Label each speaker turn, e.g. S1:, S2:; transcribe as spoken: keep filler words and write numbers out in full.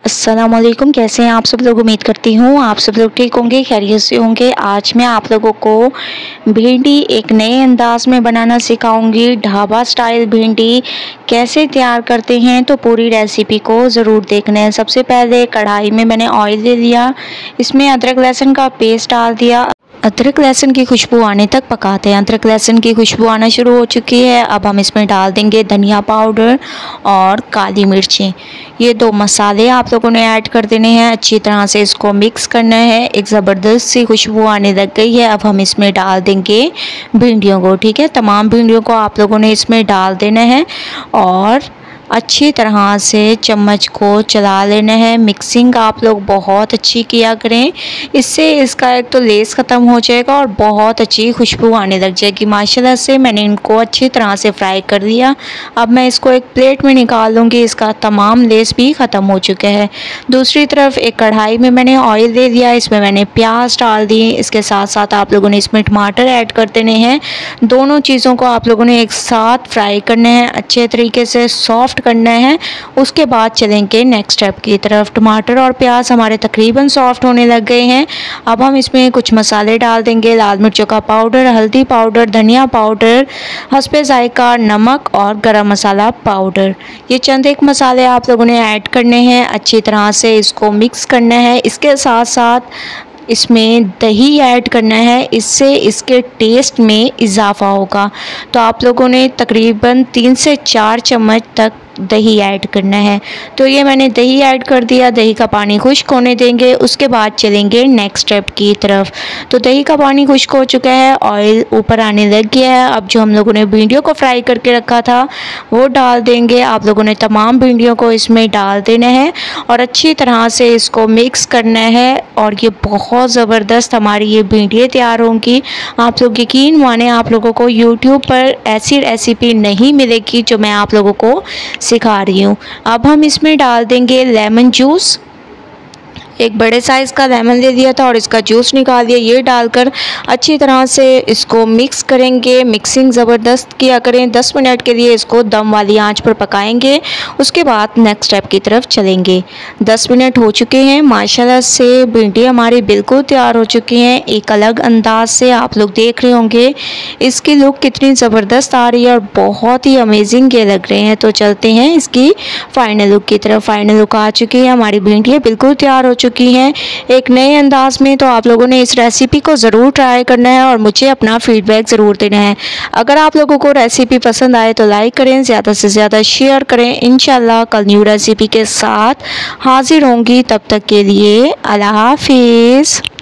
S1: अस्सलाम वालेकुम। कैसे हैं आप सब लोग? उम्मीद करती हूँ आप सब लोग ठीक होंगे, खैरियत से होंगे। आज मैं आप लोगों को भिंडी एक नए अंदाज में बनाना सिखाऊंगी। ढाबा स्टाइल भिंडी कैसे तैयार करते हैं, तो पूरी रेसिपी को ज़रूर देखना है। सबसे पहले कढ़ाई में मैंने ऑयल ले लिया, इसमें अदरक लहसुन का पेस्ट डाल दिया। अदरक लहसुन की खुशबू आने तक पकाते हैं। अदरक लहसुन की खुशबू आना शुरू हो चुकी है। अब हम इसमें डाल देंगे धनिया पाउडर और काली मिर्चें। ये दो मसाले आप लोगों ने ऐड कर देने हैं। अच्छी तरह से इसको मिक्स करना है। एक ज़बरदस्त सी खुशबू आने लग गई है। अब हम इसमें डाल देंगे भिंडियों को। ठीक है, तमाम भिंडियों को आप लोगों ने इसमें डाल देना है और अच्छी तरह से चम्मच को चला लेना है। मिक्सिंग आप लोग बहुत अच्छी किया करें, इससे इसका एक तो लेस ख़त्म हो जाएगा और बहुत अच्छी खुशबू आने लग जाएगी। माशाल्लाह से मैंने इनको अच्छी तरह से फ्राई कर दिया। अब मैं इसको एक प्लेट में निकाल लूँगी। इसका तमाम लेस भी ख़त्म हो चुका है। दूसरी तरफ एक कढ़ाई में मैंने ऑयल दे दिया, इसमें मैंने प्याज डाल दी। इसके साथ साथ आप लोगों ने इसमें टमाटर ऐड कर देने हैं। दोनों चीज़ों को आप लोगों ने एक साथ फ्राई करना है, अच्छे तरीके से सॉफ्ट करना है। उसके बाद चलेंगे नेक्स्ट स्टेप की तरफ। टमाटर और प्याज हमारे तकरीबन सॉफ्ट होने लग गए हैं। अब हम इसमें कुछ मसाले डाल देंगे। लाल मिर्चों का पाउडर, हल्दी पाउडर, धनिया पाउडर, हस्बे जायका नमक और गरम मसाला पाउडर। ये चंद एक मसाले आप लोगों ने ऐड करने हैं। अच्छी तरह से इसको मिक्स करना है। इसके साथ साथ इसमें दही ऐड करना है, इससे इसके टेस्ट में इजाफ़ा होगा। तो आप लोगों ने तकरीबन तीन से चार चम्मच तक दही ऐड करना है। तो ये मैंने दही ऐड कर दिया। दही का पानी खुश्क होने देंगे। उसके बाद चलेंगे नेक्स्ट स्टेप की तरफ। तो दही का पानी खुश्क हो चुका है, ऑयल ऊपर आने लग गया है। अब जो हम लोगों ने भिंडियों को फ्राई करके रखा था वो डाल देंगे। आप लोगों ने तमाम भिंडियों को इसमें डाल देना है और अच्छी तरह से इसको मिक्स करना है। और ये बहुत ज़बरदस्त हमारी ये भिंडियाँ तैयार होंगी। आप लोग यकीन माने, आप लोगों को यूट्यूब पर ऐसी रेसिपी नहीं मिलेगी जो मैं आप लोगों को सिखा रही हूँ। अब हम इसमें डाल देंगे लेमन जूस। एक बड़े साइज़ का लेमन ले लिया था और इसका जूस निकाल दिया। ये डालकर अच्छी तरह से इसको मिक्स करेंगे। मिक्सिंग ज़बरदस्त किया करें। दस मिनट के लिए इसको दम वाली आंच पर पकाएंगे। उसके बाद नेक्स्ट स्टेप की तरफ चलेंगे। दस मिनट हो चुके हैं। माशाल्लाह से भिंडी हमारी बिल्कुल तैयार हो चुकी हैं। एक अलग अंदाज से आप लोग देख रहे होंगे इसकी लुक कितनी ज़बरदस्त आ रही है और बहुत ही अमेजिंग ये लग रहे हैं। तो चलते हैं इसकी फ़ाइनल लुक की तरफ। फ़ाइनल लुक आ चुकी है। हमारी भिंडियाँ बिल्कुल तैयार हो की हैं एक नए अंदाज में। तो आप लोगों ने इस रेसिपी को ज़रूर ट्राई करना है और मुझे अपना फीडबैक ज़रूर देना है। अगर आप लोगों को रेसिपी पसंद आए तो लाइक करें, ज़्यादा से ज़्यादा शेयर करें। इंशाल्लाह कल न्यू रेसिपी के साथ हाजिर होंगी। तब तक के लिए अल्लाह हाफिज़।